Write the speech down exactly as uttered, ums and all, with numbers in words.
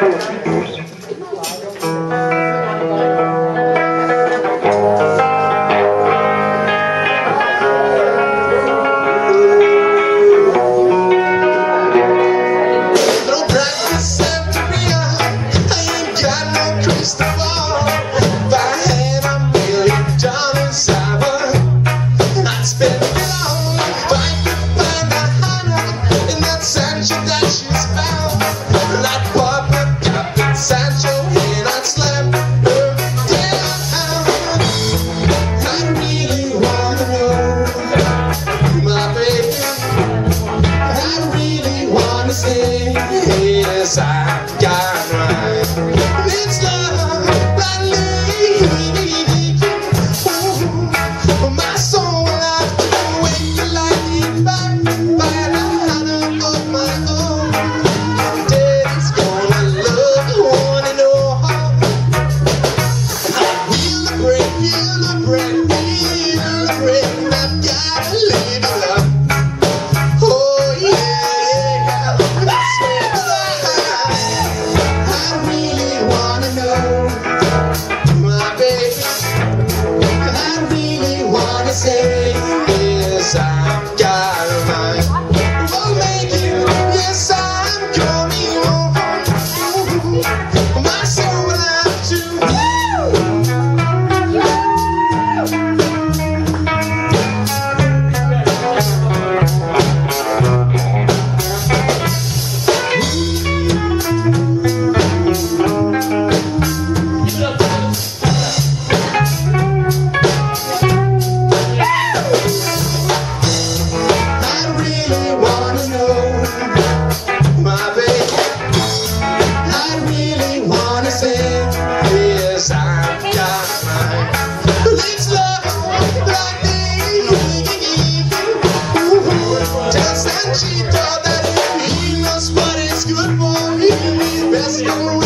Yes, I've got mine. It's love that leads. Ooh, my soul will have to wake the lightning back by the hand of my own. Daddy's gonna love the one and all. I feel the break, feel the break, feel the break. I've gotta live it up. Oh yeah, that's where say, yes, I've got a mind. I'll make you, yes, I'm coming home. My soul will have to. Yes, I've got mine. It's love like me. Just and she thought that he knows what is good for me. Best